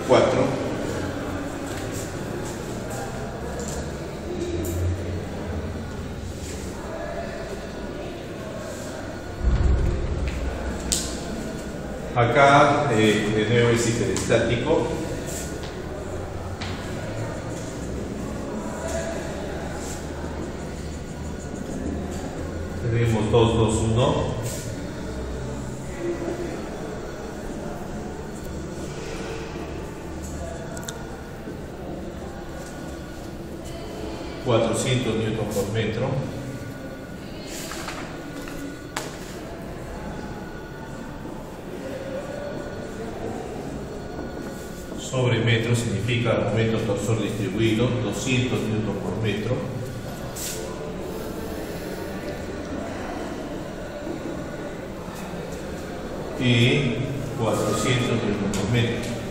4. Acá de nuevo es hiperestático. Tenemos 2, 2, 1. $400 newton por metro. Sobre metro significa momento torsor distribuido, 200 newton por metro. Y 400 newton por metro.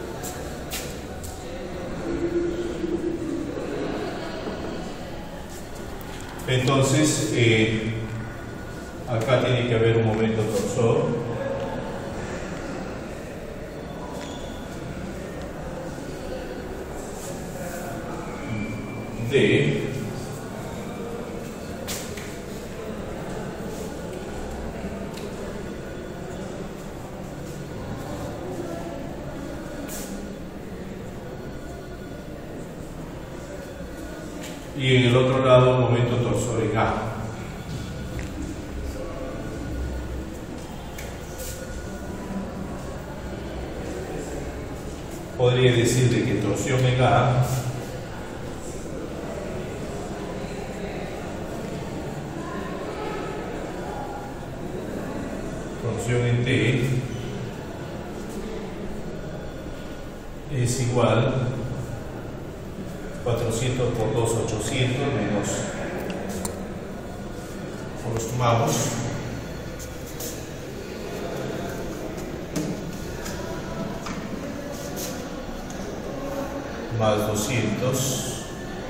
Entonces, acá tiene que haber un momento torsor D y en el otro lado un momento torsor en A. Podría decirle que torsión en A torsión en T es igual 400 por 2, 800 menos, lo sumamos, más 200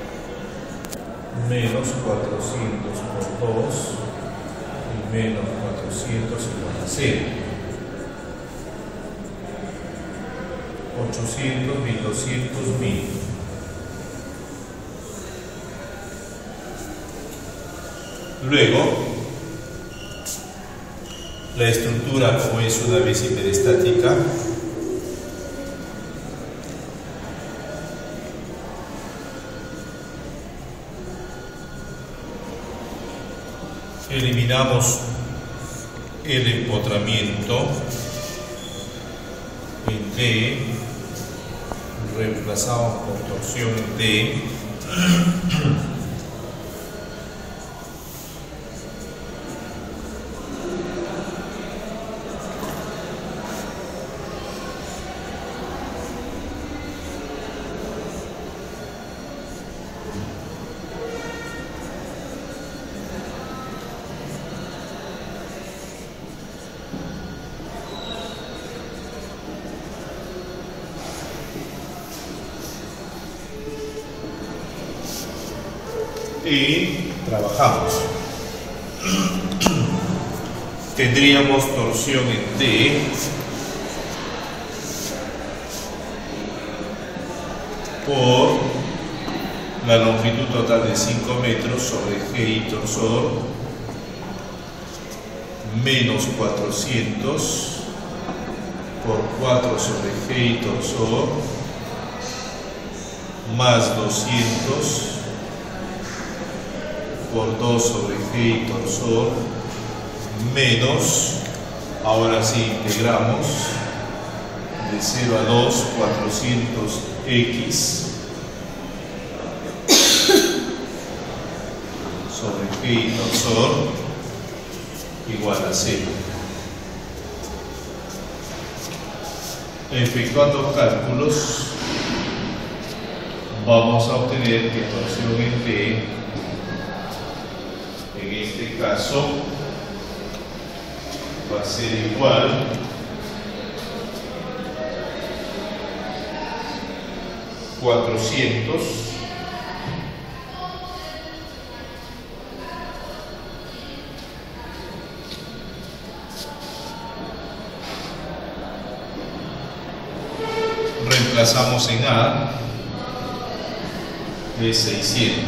menos 400 por 2 y menos 400 igual a 0. 800, 1200, 1000. Luego, la estructura, como es una vez hiperestática, eliminamos el empotramiento en D, reemplazamos por torsión en D. Y trabajamos. Tendríamos torsión en D por la longitud total de 5 metros sobre G y torsor menos 400 por 4 sobre G y torsor más 200 por 2 sobre G y torsor menos, ahora sí integramos de 0 a 2, 400x sobre G y torsor igual a 0. Efectuando cálculos vamos a obtener que torsión en D en este caso va a ser igual a 400 reemplazamos reemplazamos en A de 600.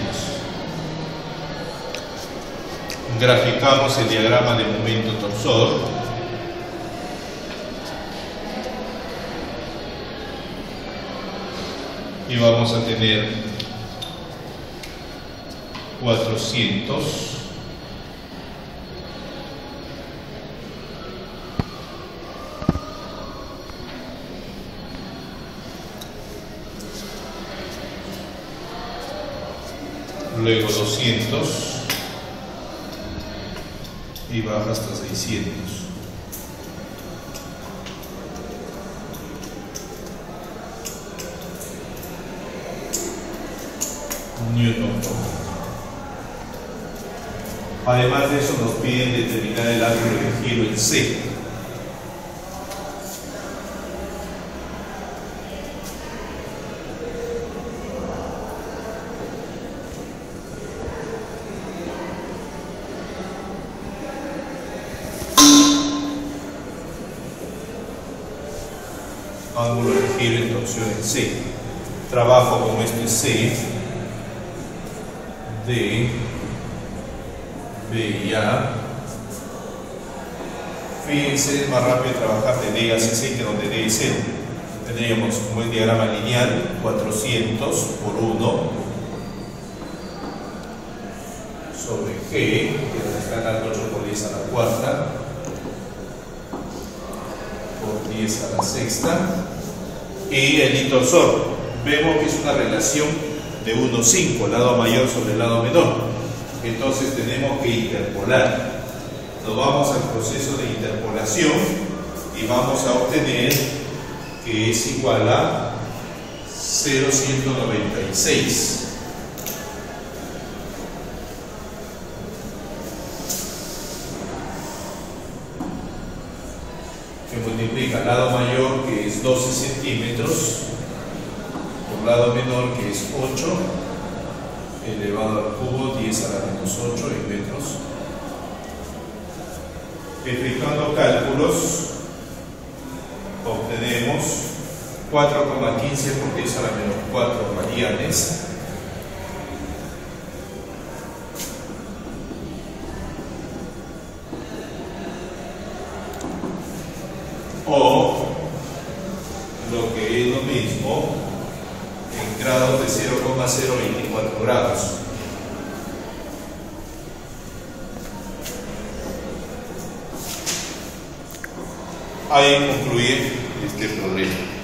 Graficamos el diagrama de momento torsor. Y vamos a tener 400 luego 200 y baja hasta 600. Newton. Además de eso nos piden determinar el ángulo de giro en C. Ángulo de giro en torsión en C. Trabajo con este C de B y A. Fíjense, es más rápido trabajar de D a C que donde D es 0. Tendríamos como el diagrama lineal 400 por 1 sobre G, que nos está dando 8 por 10 a la cuarta por 10 a la sexta, y el intorsor. Vemos que es una relación de 1,5, lado mayor sobre el lado menor. Entonces tenemos que interpolar. Nos vamos al proceso de interpolación y vamos a obtener que es igual a 0,196. Que multiplica lado mayor, que es 12 centímetros, por lado menor, que es 8 elevado al cubo, 10 a la menos 8 en metros. Efectuando cálculos, obtenemos 4,15 por 10 a la menos 4 radianes. O lo que es lo mismo en grados de 0,024 grados. Ahí concluye este problema.